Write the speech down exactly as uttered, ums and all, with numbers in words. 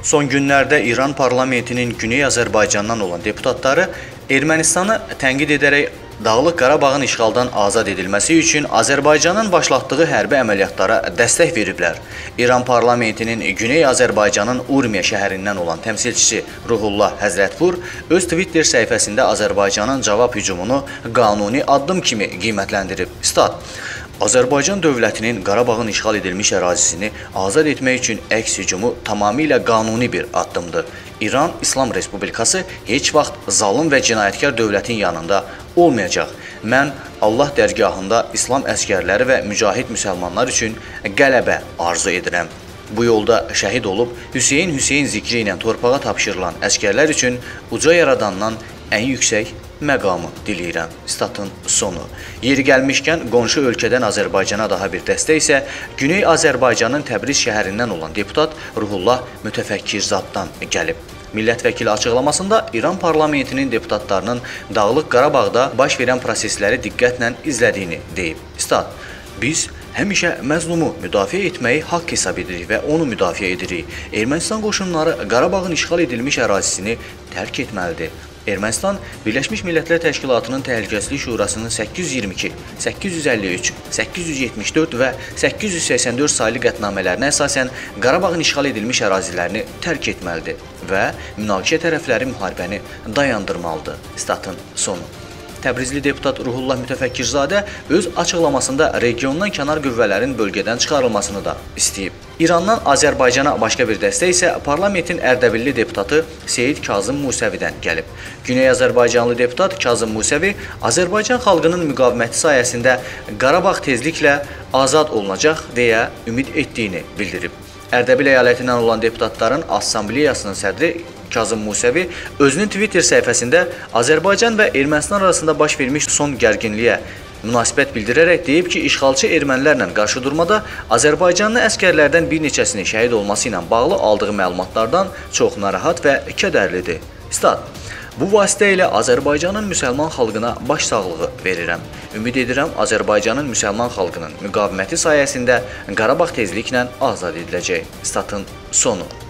Son günlərdə İran parlamentinin Güney Azərbaycandan olan deputatları Ermənistanı tənqid edərək Dağlıq Qarabağın işğaldan azad edilməsi üçün Azərbaycanın başlatdığı hərbi əməliyyatlara dəstək veriblər. İran parlamentinin Güney Azərbaycanın Urmiya şəhərindən olan təmsilçisi Ruhullah Həzrətpur öz Twitter səhifəsində Azərbaycanın cavab hücumunu qanuni addım kimi qiymətləndirib. Stat: Azərbaycan dövlətinin Qarabağın işğal edilmiş ərazisini azad etmək üçün əks hücumu tamamilə qanuni bir addımdır. İran İslam Respublikası heç vaxt zalım və cinayətkar dövlətin yanında olmayacaq. Mən Allah dərgahında İslam əskərləri və mücahid müsəlmanlar üçün qələbə arzu edirəm. Bu yolda şəhid olub Hüseyn Hüseyn zikri ilə torpağa tapşırılan əskərlər üçün uca yaradandan ən yüksək məqamı diləyirəm. Statın sonu. Yeri gəlmişkən qonşu ölkədən Azərbaycana daha bir dəstək isə Güney Azərbaycanın Təbriz şəhərindən olan deputat Ruhullah Mütəfəkkirzaddan gəlib. Millət vəkili açıqlamasında İran parlamentinin deputatlarının Dağlıq Qarabağda baş verən prosesləri diqqətlə izlədiyini deyib. Stat: Biz həmişə məzlumu müdafiə etməyi haqq hesab edirik və onu müdafiə edirik. Ermənistan qoşunları Qarabağın işğal edilmiş ərazisini tərk etməlidir. Ermənistan Birləşmiş Millətlər Təşkilatının Təhlükəsizlik Şurasının səkkiz yüz iyirmi iki, səkkiz yüz əlli üç, səkkiz yüz yetmiş dörd və səkkiz yüz səksən dörd saylı qətnamələrinə əsasən Qarabağın işğal edilmiş ərazilərini tərk etməlidir və münaqişə tərəfləri müharibəni dayandırmalıdır. Statın sonu. Təbrizli deputat Ruhullah Mütəfəkkirzadə öz açıqlamasında regiondan kənar qüvvələrin bölgədən çıxarılmasını da istəyib. İrandan Azərbaycana başqa bir dəstək isə parlamentin Ərdəbilli deputatı Seyid Kazım Musəvidən gəlib. Güney Azərbaycanlı deputat Kazım Musəvi Azərbaycan xalqının müqaviməti sayəsində Qarabağ tezliklə azad olunacaq deyə ümid etdiyini bildirib. Ərdəbil əyalətindən olan deputatların Assambleyasının sədri Kazım Musəvi özünün Twitter səhifəsində Azərbaycan və Ermənistan arasında baş vermiş son gərginliyə münasibət bildirərək deyib ki, işğalçı ermənilərlə qarşıdurmada Azərbaycanlı əskərlərdən bir neçəsinin şəhid olması ilə bağlı aldığı məlumatlardan çox narahat və kədərlidir. Stat: Bu vasitə ilə Azərbaycanın müsəlman xalqına baş sağlığı verirəm. Ümid edirəm Azərbaycanın müsəlman xalqının müqaviməti sayəsində Qarabağ tezliklə azad ediləcək. Statın sonu.